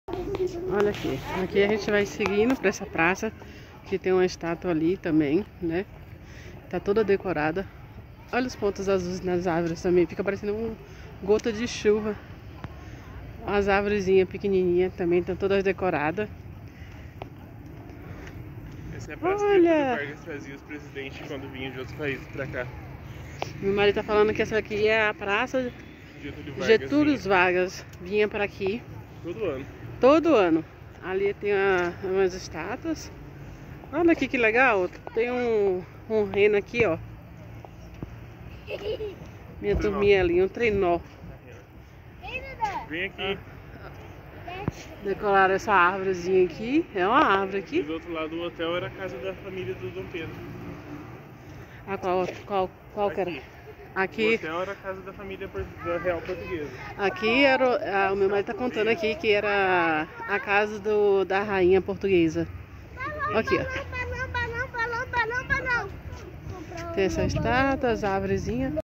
Olha aqui. Aqui a gente vai seguindo para essa praça, que tem uma estátua ali também, né? Tá toda decorada. Olha os pontos azuis nas árvores também. Fica parecendo um gota de chuva. As árvorezinhas pequenininhas também estão todas decoradas. Essa é a praça que Getúlio Vargas trazia os presidentes quando vinham de outros países pra cá. Meu marido tá falando que essa aqui é a praça Getúlio Vargas. Vinha para aqui. Todo ano. Todo ano. Ali tem umas estátuas. Olha aqui que legal. Tem um reno aqui, ó. Minha turminha ali, um trenó. Vem aqui. Decoraram essa árvorezinha aqui. É uma árvore E aqui. do outro lado do hotel era a casa da família do Dom Pedro. Ah, qual que era? O Aqui, hotel era a casa da família da Real Portuguesa. aqui era, o meu marido tá contando aqui que era a casa da rainha portuguesa. Aqui, ó. Tem essa estátua, as árvorezinhas.